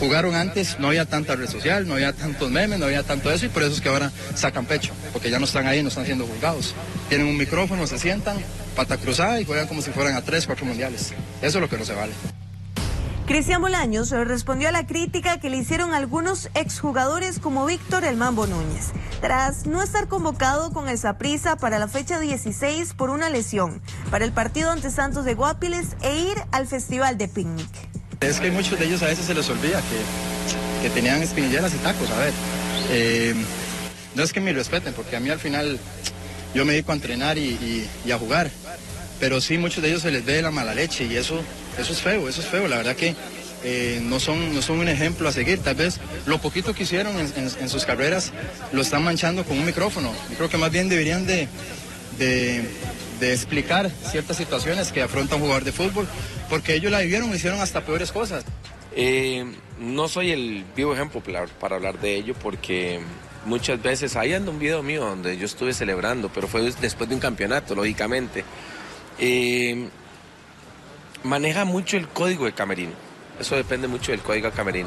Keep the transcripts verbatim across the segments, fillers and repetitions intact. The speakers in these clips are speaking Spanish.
jugaron antes, no había tanta red social, no había tantos memes, no había tanto eso, y por eso es que ahora sacan pecho, porque ya no están ahí, no están siendo juzgados. Tienen un micrófono, se sientan, pata cruzada y juegan como si fueran a tres, cuatro mundiales. Eso es lo que no se vale. Cristian Bolaños respondió a la crítica que le hicieron algunos exjugadores como Víctor El Mambo Núñez, tras no estar convocado con el Saprissa para la fecha dieciséis por una lesión, para el partido ante Santos de Guapiles e ir al festival de picnic. Es que muchos de ellos a veces se les olvida que, que tenían espinilleras y tacos, a ver. Eh, no es que me respeten, porque a mí al final yo me dedico a entrenar y, y, y a jugar, pero sí muchos de ellos se les ve la mala leche y eso... Eso es feo, eso es feo. La verdad que eh, no, son, no son un ejemplo a seguir. Tal vez lo poquito que hicieron en, en, en sus carreras lo están manchando con un micrófono. Yo creo que más bien deberían de, de, de explicar ciertas situaciones que afronta un jugador de fútbol, porque ellos la vivieron y hicieron hasta peores cosas. Eh, no soy el vivo ejemplo para, para hablar de ello, porque muchas veces, ahí anda un video mío donde yo estuve celebrando, pero fue después de un campeonato, lógicamente. Eh, Maneja mucho el código de camerino, eso depende mucho del código de camerino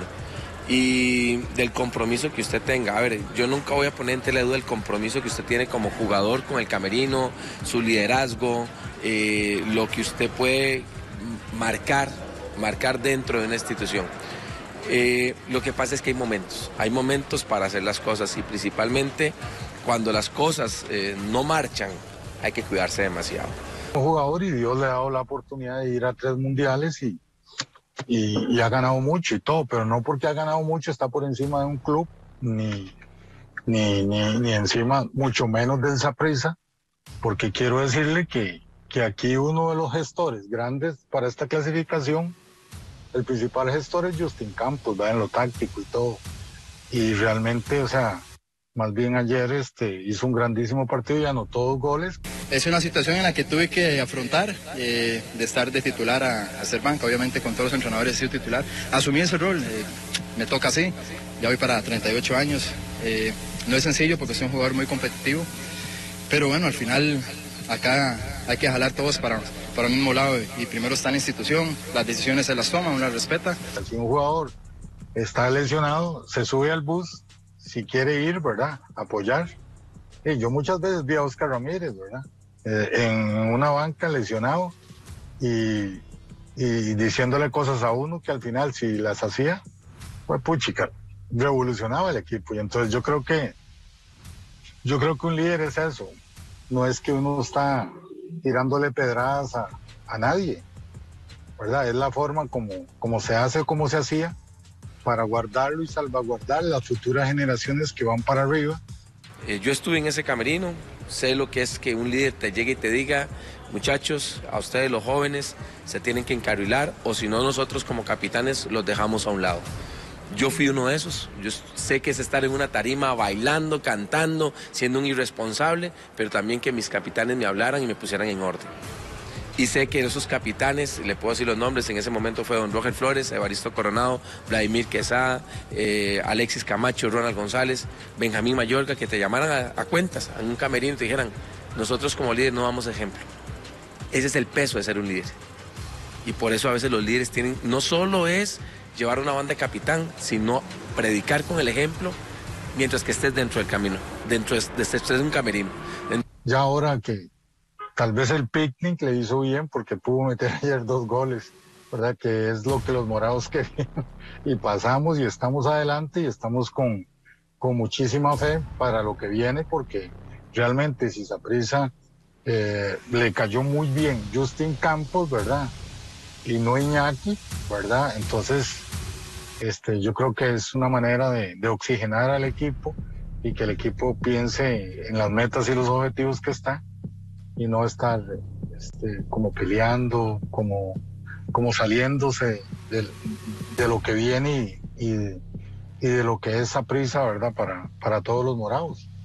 y del compromiso que usted tenga. A ver, yo nunca voy a poner en tela de duda el compromiso que usted tiene como jugador con el camerino, su liderazgo, eh, lo que usted puede marcar, marcar dentro de una institución. Eh, lo que pasa es que hay momentos, hay momentos para hacer las cosas y principalmente cuando las cosas eh, no marchan, hay que cuidarse demasiado. Un jugador y Dios le ha dado la oportunidad de ir a tres mundiales y, y, y ha ganado mucho y todo, pero no porque ha ganado mucho está por encima de un club, ni, ni, ni, ni encima, mucho menos del Saprissa, porque quiero decirle que, que aquí uno de los gestores grandes para esta clasificación, el principal gestor es Justin Campos, ¿verdad? En lo táctico y todo, y realmente, o sea, más bien ayer este, hizo un grandísimo partido y anotó dos goles. Es una situación en la que tuve que afrontar, eh, de estar de titular a, a ser banca, obviamente con todos los entrenadores he sido titular. Asumí ese rol, eh, me toca así, ya voy para treinta y ocho años. Eh, no es sencillo porque soy un jugador muy competitivo, pero bueno, al final acá hay que jalar todos para, para el mismo lado y primero está la institución, las decisiones se las toma, uno las respeta. Si un jugador está lesionado, se sube al bus, si quiere ir, ¿verdad? Apoyar. Y yo muchas veces vi a Oscar Ramírez, ¿verdad? Eh, en una banca lesionado y, y diciéndole cosas a uno que al final si las hacía, pues puchica, revolucionaba el equipo. Y entonces yo creo que, yo creo que un líder es eso. No es que uno está tirándole pedradas a, a nadie, ¿verdad? Es la forma como, como se hace, como se hacía, para guardarlo y salvaguardar las futuras generaciones que van para arriba. Eh, yo estuve en ese camerino, sé lo que es que un líder te llegue y te diga, muchachos, a ustedes los jóvenes se tienen que encarrilar o si no nosotros como capitanes los dejamos a un lado. Yo fui uno de esos, yo sé que es estar en una tarima bailando, cantando, siendo un irresponsable, pero también que mis capitanes me hablaran y me pusieran en orden. Y sé que esos capitanes, le puedo decir los nombres, en ese momento fue don Roger Flores, Evaristo Coronado, Vladimir Quesada, eh, Alexis Camacho, Ronald González, Benjamín Mayorga, que te llamaran a, a cuentas, a un camerino y te dijeran, nosotros como líderes no damos ejemplo. Ese es el peso de ser un líder. Y por eso a veces los líderes tienen, no solo es llevar una banda de capitán, sino predicar con el ejemplo mientras que estés dentro del camino, dentro de, de estés en un camerino. Ya ahora que tal vez el picnic le hizo bien porque pudo meter ayer dos goles, ¿verdad? Que es lo que los morados querían. Y pasamos y estamos adelante y estamos con, con muchísima fe para lo que viene porque realmente si Saprissa eh, le cayó muy bien Justin Campos, ¿verdad? Y no Iñaki, ¿verdad? Entonces este, yo creo que es una manera de, de oxigenar al equipo y que el equipo piense en las metas y los objetivos que está. Y no estar este, como peleando, como, como saliéndose de, de lo que viene y, y, y de lo que es Saprissa, ¿verdad? Para, para todos los morados.